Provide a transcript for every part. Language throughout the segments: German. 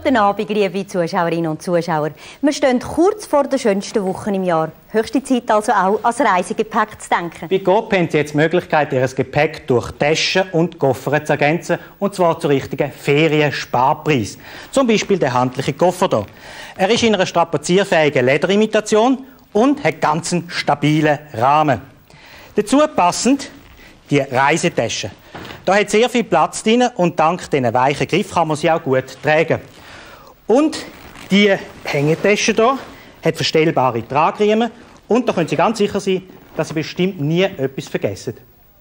Guten Abend, liebe Zuschauerinnen und Zuschauer. Wir stehen kurz vor der schönsten Woche im Jahr. Höchste Zeit also auch ans Reisegepäck zu denken. Bei Coop haben Sie jetzt die Möglichkeit, Ihr Gepäck durch Taschen und Koffer zu ergänzen, und zwar zu richtigen Ferien-Sparpreis. Zum Beispiel der handliche Koffer hier. Er ist in einer strapazierfähigen Lederimitation und hat ganz einen stabilen Rahmen. Dazu passend die Reisetasche. Da hat sehr viel Platz drin und dank diesen weichen Griff kann man sie auch gut tragen. Und die Hängetasche hier hat verstellbare Tragriemen und da können Sie ganz sicher sein, dass Sie bestimmt nie etwas vergessen.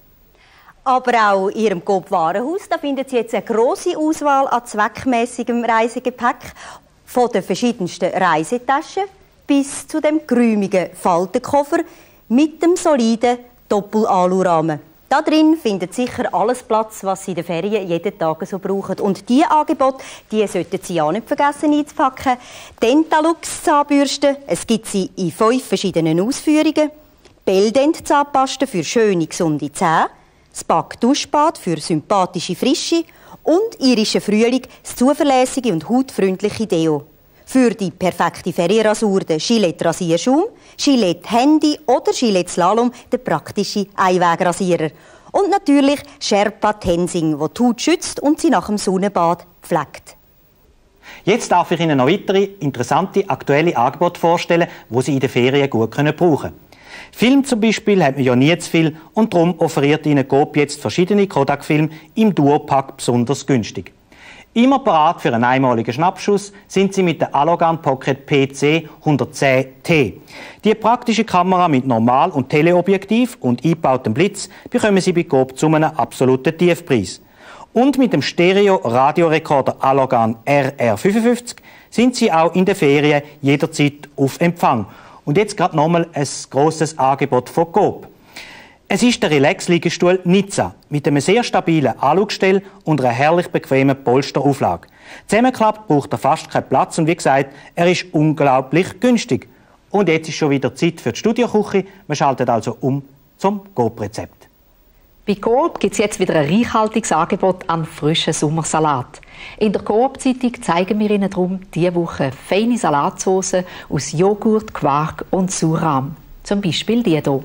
Aber auch in Ihrem Coop-Warenhaus, da finden Sie jetzt eine grosse Auswahl an zweckmässigem Reisegepäck, von den verschiedensten Reisetaschen bis zu dem geräumigen Faltenkoffer mit dem soliden Doppel-Alurahmen. Da drin findet sicher alles Platz, was Sie in den Ferien jeden Tag so brauchen. Und diese Angebote, die sollten Sie auch nicht vergessen einzupacken. Dentalux Zahnbürsten, es gibt sie in 5 verschiedenen Ausführungen. Belldent Zahnpasta für schöne, gesunde Zähne. Das Back Duschbad für sympathische Frische. Und irische Frühling, das zuverlässige und hautfreundliche Deo. Für die perfekte Ferienrasur der Gillette Rasierschaum, Gillette Handy oder Gillette Slalom der praktische Einwegrasierer. Und natürlich Sherpa Tensing, der die Haut schützt und sie nach dem Sonnenbad pflegt. Jetzt darf ich Ihnen noch weitere interessante aktuelle Angebote vorstellen, die Sie in den Ferien gut brauchen können. Film zum Beispiel hat man ja nie zu viel und darum offeriert Ihnen Coop jetzt verschiedene Kodak-Filme im Duopack besonders günstig. Immer parat für einen einmaligen Schnappschuss sind Sie mit der Alogan Pocket PC 110T. Die praktische Kamera mit Normal- und Teleobjektiv und eingebautem Blitz bekommen Sie bei Coop zu einem absoluten Tiefpreis. Und mit dem Stereo-Radiorekorder Alogan RR55 sind Sie auch in den Ferien jederzeit auf Empfang. Und jetzt gerade nochmal ein grosses Angebot von Coop. Es ist der Relax-Liegestuhl Nizza mit einem sehr stabilen Anschlussgestell und einer herrlich bequemen Polsterauflage. Zusammengeklappt braucht er fast keinen Platz und wie gesagt, er ist unglaublich günstig. Und jetzt ist schon wieder Zeit für die Studioküche. Wir schalten also um zum Coop-Rezept. Bei Coop gibt es jetzt wieder ein reichhaltiges Angebot an frischen Sommersalat. In der Coop-Zeitung zeigen wir Ihnen darum diese Woche feine Salatsauce aus Joghurt, Quark und Surrahm. Zum Beispiel die hier.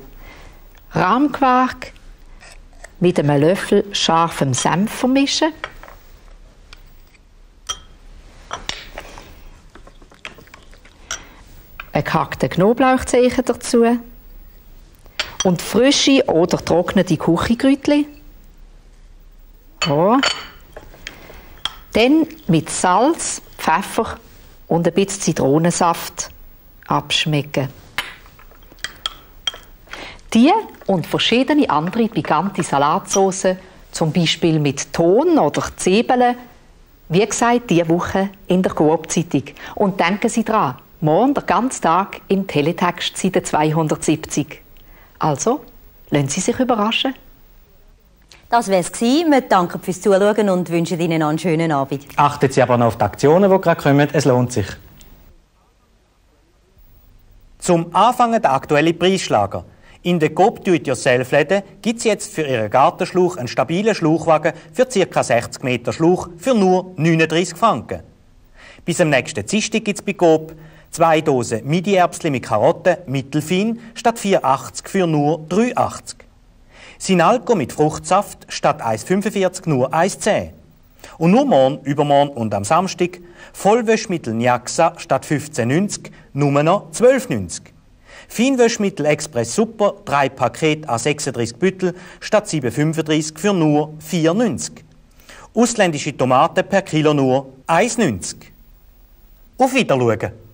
Rahmquark mit einem Löffel scharfem Senf vermischen. Ein gehackten Knoblauchzehen dazu. Und frische oder trocknete Küchenkräutchen. So. Dann mit Salz, Pfeffer und ein bisschen Zitronensaft abschmecken. Die und verschiedene andere pikante Salatsaucen, zum Beispiel mit Thon oder Zwiebeln, wie gesagt, diese Woche in der Coop-Zeitung. Und denken Sie dran, morgen den ganzen Tag im Teletext Seite 270. Also, lassen Sie sich überraschen. Das war es. Wir danken fürs Zuschauen und wünschen Ihnen noch einen schönen Abend. Achten Sie aber noch auf die Aktionen, die gerade kommen. Es lohnt sich. Zum Anfangen der aktuelle Preisschlager. In den Coop Do-it-yourself-Läden gibt es jetzt für Ihren Gartenschlauch einen stabilen Schlauchwagen für ca. 60 Meter Schlauch für nur 39 Franken. Bis am nächsten Dienstag gibt es bei Coop 2 Dosen Midi-Erbsli mit Karotten mittelfein statt 4,80 für nur 3,80. Sinalco mit Fruchtsaft statt 1,45 nur 1,10. Und nur morgen, übermorgen und am Samstag Vollwäschmittel Niaxa statt 15,90 nur noch 12,90. Feinwäschmittel Express Super, 3 Pakete a 36 Büttel statt 7,35 für nur 4,90. Ausländische Tomaten per Kilo nur 1,90. Auf Wiedersehen!